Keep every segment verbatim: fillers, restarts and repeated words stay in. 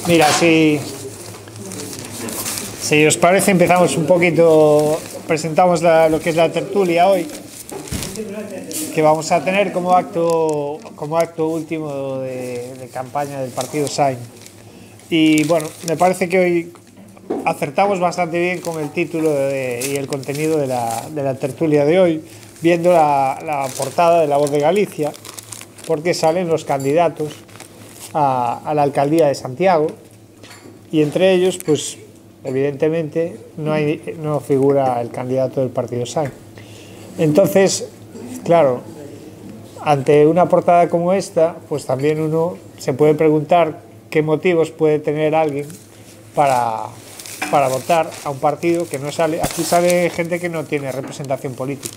Mira, si, si os parece, empezamos un poquito, presentamos la, lo que es la tertulia hoy, que vamos a tener como acto, como acto último de, de campaña del partido Sáenz. Y bueno, me parece que hoy acertamos bastante bien con el título de, y el contenido de la, de la tertulia de hoy, viendo la, la portada de La Voz de Galicia, porque salen los candidatos a, a la alcaldía de Santiago, y entre ellos, pues evidentemente no, hay, no figura el candidato del partido Sáenz. Entonces, claro, ante una portada como esta, pues también uno se puede preguntar qué motivos puede tener alguien para, para votar a un partido que no sale. Aquí sale gente que no tiene representación política.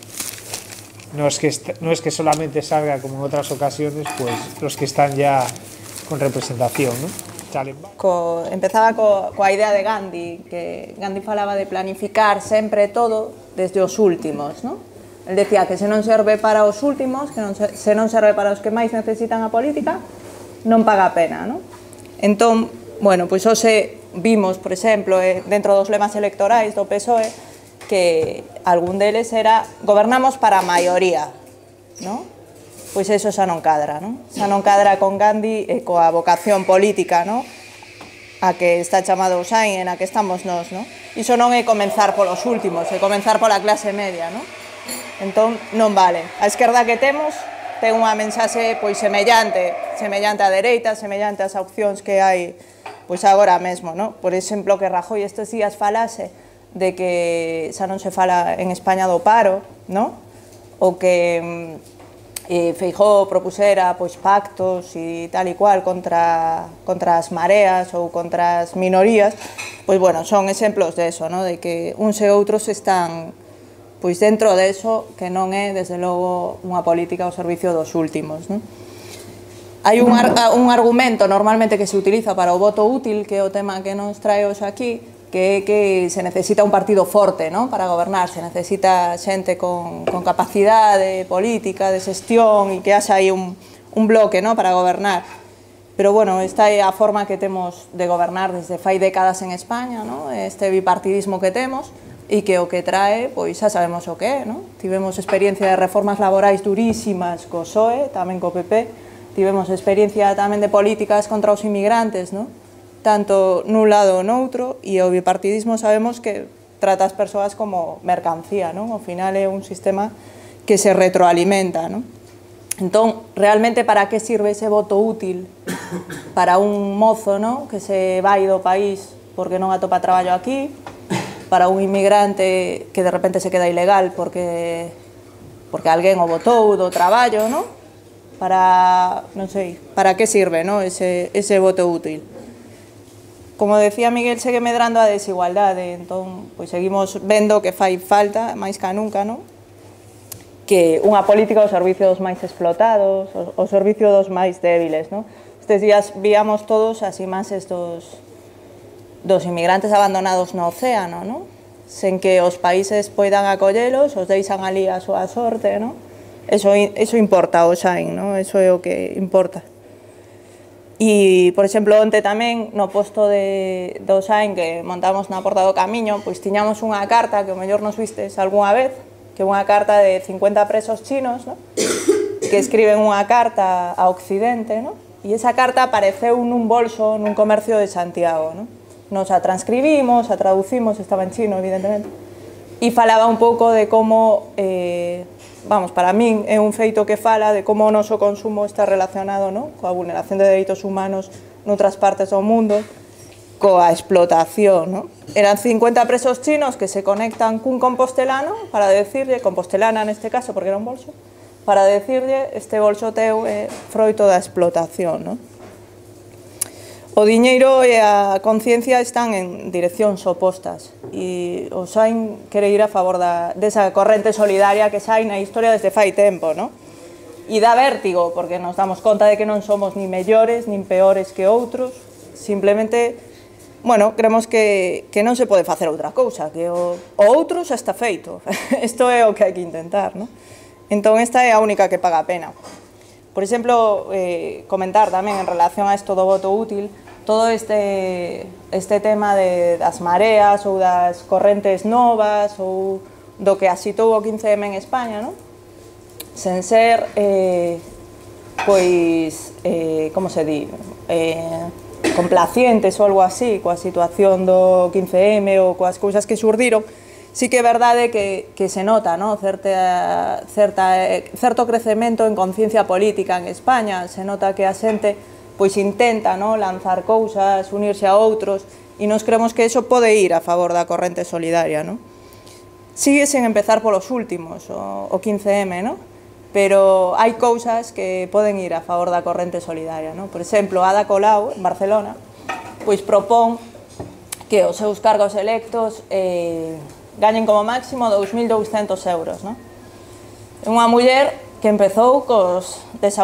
No es que, no es que solamente salga, como en otras ocasiones, pues los que están ya con representación, ¿no? Salen. Co, empezaba co, coa idea de Gandhi, que Gandhi falaba de planificar sempre todo desde os últimos, ¿no? El decía que se non serve para os últimos, que non se, se non serve para os que máis necesitan a política, non paga a pena, ¿no? Entón, bueno, pois hoxe vimos, por exemplo, dentro dos lemas electorais do P S O E, que algún deles era gobernamos para a maioría, ¿no? Pois eso xa non cadra, ¿no? Xa non cadra con Gandhi e coa vocación política, ¿no? A que está chamado o Sáenz, en a que estamos nós, ¿no? Iso non é comenzar polos últimos, é comenzar pola clase media, ¿no? Entón, non vale. A esquerda que temos ten unha mensaxe pois semellante, semellante á dereita, semellante ás opcións que hai pois agora mesmo, ¿no? Por exemplo, que Rajoy estes días falase de que xa non se fala en España do paro, ¿no? O que eh, Feijóo propusera pois pactos e tal e cual contra, contra as mareas ou contra as minorías, pois bueno, son exemplos de eso, ¿no? De que uns e outros están pois dentro de eso, que non é, desde logo, unha política ao servicio dos últimos, ¿no? Hai un, ar, un argumento normalmente que se utiliza para o voto útil, que é o tema que nos trae hoxe aquí, que é que se necesita un partido forte, ¿no? Para gobernar, se necesita xente con, con capacidade política, de xestión, e que haxa aí un, un bloque, ¿no? Para gobernar. Pero bueno, esta é a forma que temos de gobernar desde fai décadas en España, ¿no? Este bipartidismo que temos, e que o que trae, pois xa sabemos o que é, ¿no? Tivemos experiencia de reformas laborais durísimas co P S O E, tamén co P P, tivemos experiencia tamén de políticas contra os inmigrantes, ¿no? Tanto nun lado ou noutro, e o bipartidismo sabemos que trata as persoas como mercancía, non? Ao final é un sistema que se retroalimenta, non? Entón, realmente, para que sirve ese voto útil para un mozo, non? Que se vai do país porque non atopa traballo aquí, para un inmigrante que de repente se queda ilegal porque porque alguén o botou do traballo, non? Para, non sei, para que sirve, non? Ese, ese voto útil. Como decía Miguel, segue medrando a desigualdade, entón, pois seguimos vendo que fai falta, máis ca nunca, non? Que unha política ao servicio dos máis explotados, ao servicio dos máis débiles, non? Estes días víamos todos as imaxes dos, dos inmigrantes abandonados no océano, non? Sen que os países poidan acollelos, os deixan ali a súa sorte, non? Eso, eso importa o Sáenz, non? Eso é o que importa. E, por exemplo, onte tamén, no posto de, do Sáenz que montamos na Porta do Camiño, pois tiñamos unha carta, que o mellor nos vistes algunha vez, que é unha carta de cincuenta presos chinos, ¿no? Que escriben unha carta a Occidente, ¿no? E esa carta apareceu nun bolso nun comercio de Santiago, ¿no? Nos a transcribimos, a traducimos, estaba en chino, evidentemente, e falaba un pouco de como... Eh, vamos, para min é un feito que fala de como o noso consumo está relacionado, ¿no? Coa vulneración de dereitos humanos noutras partes do mundo, coa explotación, ¿no? Eran cincuenta presos chinos que se conectan cun compostelano para decirle, compostelana neste caso, porque era un bolso, para decirle, este bolso teu é froito da explotación, ¿no? O diñeiro e a conciencia están en direccións opostas e o Sáenz quere ir a favor da, desa corrente solidaria que sai na historia desde fai tempo, ¿no? E dá vértigo, porque nos damos conta de que non somos ni mellores nin peores que outros, simplemente, bueno, creemos que, que non se pode facer outra cousa, que o, o outro xa está feito. Isto é o que hai que intentar, ¿no? Entón, esta é a única que paga a pena. Por exemplo, eh, comentar tamén en relación a isto do voto útil, todo este, este tema de, das mareas ou das correntes novas ou do que asitou o quince eme en España, non? Sen ser, eh, pois, eh, como se di, eh, complacientes ou algo así coa situación do quince eme ou coas cousas que xurdiron, sí que é verdade que, que se nota, no? certa, certa, certo crecemento en conciencia política en España, se nota que a xente pois intenta, no? lanzar cousas, unirse a outros, e nos creemos que eso pode ir a favor da corrente solidaria, no? Sigue sen empezar polos últimos, o, o quince eme, no? Pero hai cousas que poden ir a favor da corrente solidaria, no? Por exemplo, Ada Colau, en Barcelona, pois propón que os seus cargos electos eh, gañen como máximo dous mil douscentos euros, no? É unha muller que empezou cos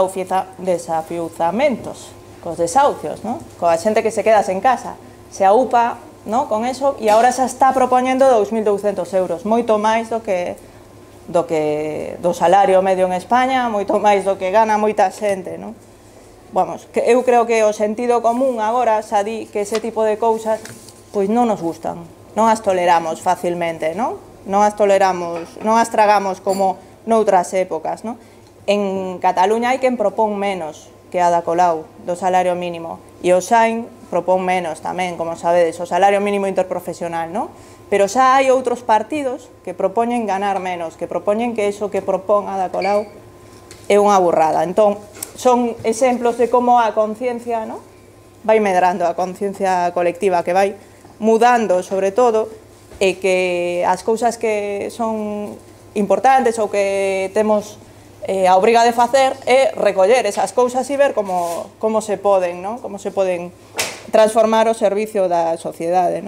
desafiuzamentos, cos desahucios, no? Coa xente que se queda sen casa, se aupa, no? Con eso, e agora xa está propoñendo dous mil douscentos euros, moito máis do que do que do salario medio en España, moito máis do que gana moita xente, no? Vamos, que eu creo que o sentido común agora xa di que ese tipo de cousas pois non nos gustan, non as toleramos facilmente, non? Non as toleramos, non as tragamos como noutras épocas, non? En Cataluña hai quen propón menos que Ada Colau do salario mínimo, e o Xain propón menos tamén, como sabedes, o salario mínimo interprofesional, non? Pero xa hai outros partidos que propoñen ganar menos, que propoñen que eso que propón Ada Colau é unha burrada. Entón, son exemplos de como a conciencia, no? vai medrando, a conciencia colectiva que vai mudando, sobre todo, e que as cousas que son importantes ou que temos eh, a obriga de facer é recoller esas cousas e ver como, como se poden, no? como se poden transformar o servicio da sociedade, no?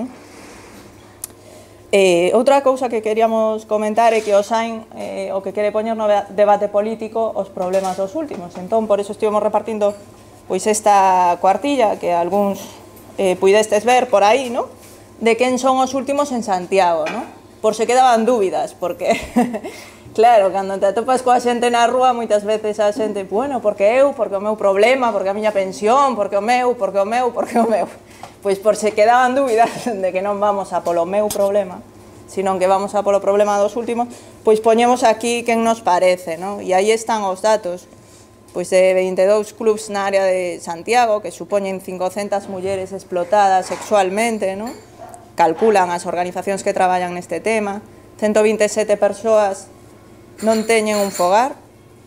Eh, outra cousa que queríamos comentar é que o Xain eh, o que quere poñer no debate político os problemas dos últimos. Entón, por eso estivemos repartindo pois esta cuartilla que algúns eh, puidestes ver por aí, ¿no? De quen son os últimos en Santiago, ¿no? Por se quedaban dúbidas, porque claro, cando te atopas coa xente na rúa, moitas veces a xente, bueno, porque eu, porque o meu problema, porque a miña pensión, porque o meu, porque o meu, porque o meu. Pois por se quedaban dúbidas de que non vamos a polo meu problema, sino que vamos a polo problema dos últimos, pois poñemos aquí quen nos parece, ¿no? E aí están os datos, pois de vinte e dous clubs na área de Santiago, que supoñen cincocentas mulleres explotadas sexualmente, ¿no? Calculan as organizacións que traballan neste tema, ciento vinte e sete persoas non teñen un fogar,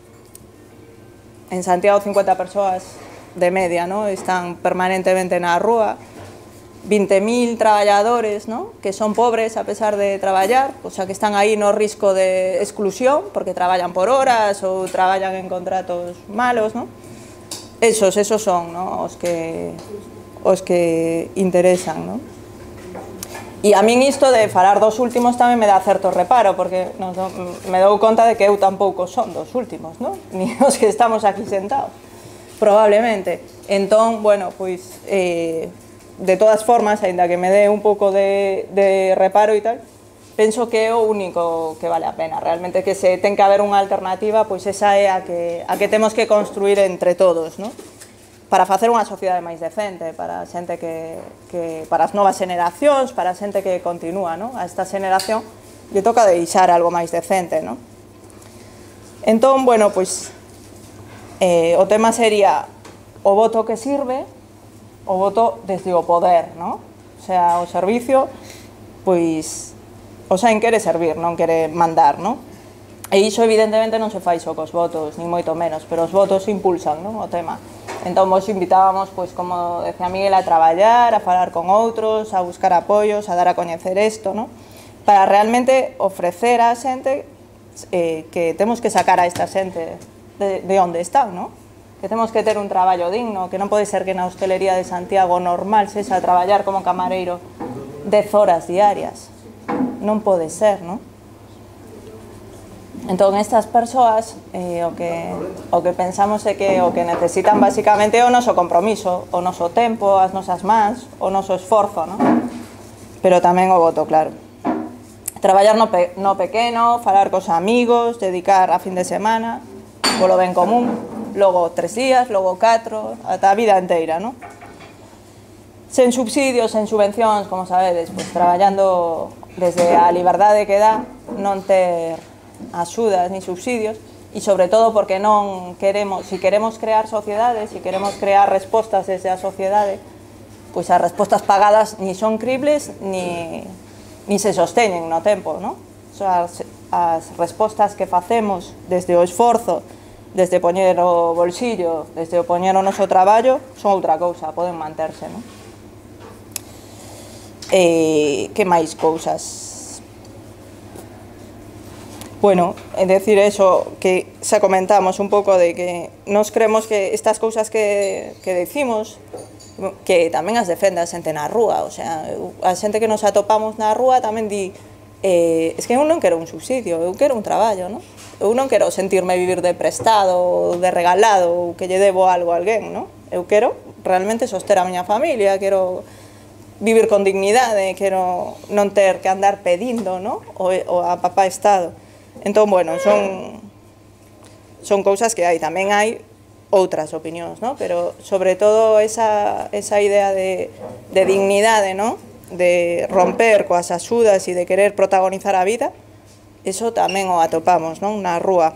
en Santiago cincuenta persoas de media, ¿no? Están permanentemente na rúa, vinte mil traballadores, ¿no? Que son pobres a pesar de traballar, o sea que están aí no risco de exclusión, porque traballan por horas ou traballan en contratos malos, ¿no? Esos, esos son, ¿no? os que os que interesan, ¿no? E a min isto de falar dos últimos tamén me dá certo reparo, porque non, me dou conta de que eu tampouco son dos últimos, ¿no? Ni os que estamos aquí sentados, probablemente. Entón, bueno, pois, eh, de todas formas, aínda que me dé un pouco de, de reparo e tal, penso que é o único que vale a pena. Realmente que se ten que haber unha alternativa, pois esa é a que, a que temos que construir entre todos, ¿no? Para facer unha sociedade máis decente, para a xente que, que para as novas generacións, para a xente que continúa, ¿no? A esta generación lle toca deixar algo máis decente, ¿no? Entón, bueno, pois eh, o tema sería o voto que sirve, o voto desde o poder, ¿no? O sea, o servicio, pois o Xain quere servir, non quere mandar, ¿no? E iso evidentemente non se fai só cos votos, nin moito menos, pero os votos impulsan, ¿no? O tema. Entón, vos invitábamos, pois, como decía Miguel, a traballar, a falar con outros, a buscar apoios, a dar a coñecer isto, ¿no? Para realmente ofrecer á xente eh, que temos que sacar a esta xente de, de onde están, ¿no? Que temos que ter un traballo digno, que non pode ser que na hostelería de Santiago normal sexa traballar como camareiro dez horas diarias. Non pode ser, ¿no? Entón, estas persoas, eh, o, que, o que pensamos é que o que necesitan basicamente é o noso compromiso, o noso tempo, as nosas mans, o noso esforzo, ¿no? Pero tamén o voto, claro. Traballar no, pe no pequeno, falar cos amigos, dedicar a fin de semana, polo ben común, logo tres días, logo catro, ata a vida inteira, ¿no? sen subsidios, sen subvencións, como sabedes, pois traballando desde a liberdade que dá, non ter axudas ni subsidios, e sobre todo porque non queremos, si queremos crear sociedades, si queremos crear respostas desde a sociedade, pois as respostas pagadas ni son cribles ni, ni se sosteñen no tempo, non? So, as, as respostas que facemos desde o esforzo, desde poñer o bolsillo, desde o poñer o noso traballo, son outra cousa, poden manterse, non? E que máis cousas? Bueno, é decir eso, que xa comentamos un pouco de que nos creemos que estas cousas que, que decimos, que tamén as defende a xente na rúa, o sea, a xente que nos atopamos na rúa tamén di eh, es que eu non quero un subsidio, eu quero un traballo, non? Eu non quero sentirme vivir de prestado ou de regalado ou que lle debo algo a alguén, non? Eu quero realmente soster a miña familia, quero vivir con dignidade, quero non ter que andar pedindo, non? O, o a papá Estado. Entón, bueno, son son cousas que hai, tamén hai outras opinións, non? Pero sobre todo esa, esa idea de, de dignidade, non? De romper coas axudas e de querer protagonizar a vida, eso tamén o atopamos, non? Na rúa.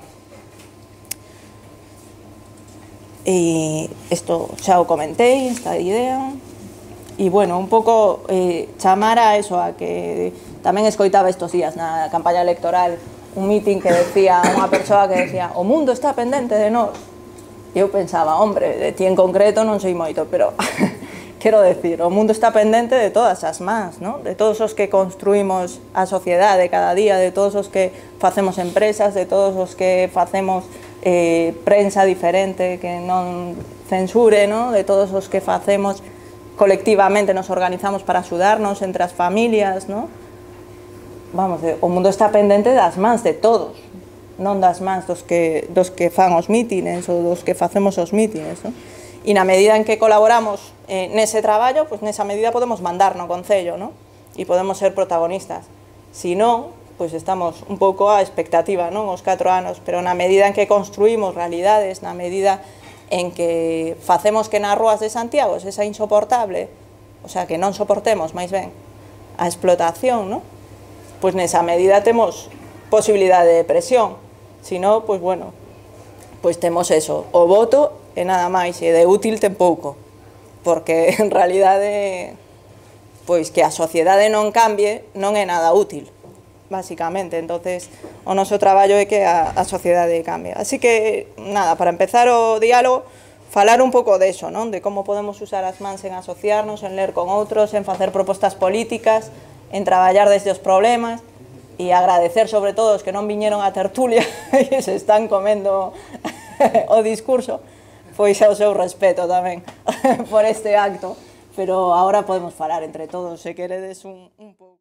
E isto xa o comentei, esta idea. E, bueno, un pouco eh, chamar a eso, a que tamén escoitaba estos días na campaña electoral un meeting que decía, unha persoa que decía o mundo está pendente de nós. E eu pensaba, hombre, de ti en concreto non sei moito, pero quero decir, o mundo está pendente de todas as mans, ¿no? De todos os que construímos a sociedade cada día, de todos os que facemos empresas, de todos os que facemos eh, prensa diferente que non censure, ¿no? De todos os que facemos colectivamente, nos organizamos para axudarnos entre as familias, ¿no? Vamos, o mundo está pendente das mans de todos, non das mans dos que, dos que fan os mítines ou dos que facemos os mítines, ¿no? E na medida en que colaboramos eh, nese traballo, pois nesa medida podemos mandar no Concello, ¿no? E podemos ser protagonistas. Si non, pois estamos un pouco á expectativa, non? Os catro anos, pero na medida en que construímos realidades, na medida en que facemos que nas rúas de Santiago sexa insoportable, o sea, que non soportemos, máis ben, a explotación, ¿no? Pois nesa medida temos posibilidade de presión. Si non, pois bueno, pois temos eso, o voto e nada máis, e de útil ten pouco, porque en realidade, pois que a sociedade non cambie non é nada útil, basicamente. Entonces, o noso traballo é que a, a sociedade cambie. Así que, nada, para empezar o diálogo, falar un pouco de eso, non? De como podemos usar as mans en asociarnos, en ler con outros, en facer propostas políticas, en traballar desde os problemas, e agradecer sobre todo os que non viñeron a tertulia e se están comendo o discurso, pois ao seu respeto tamén por este acto, pero agora podemos falar entre todos, se queredes un, un pouco.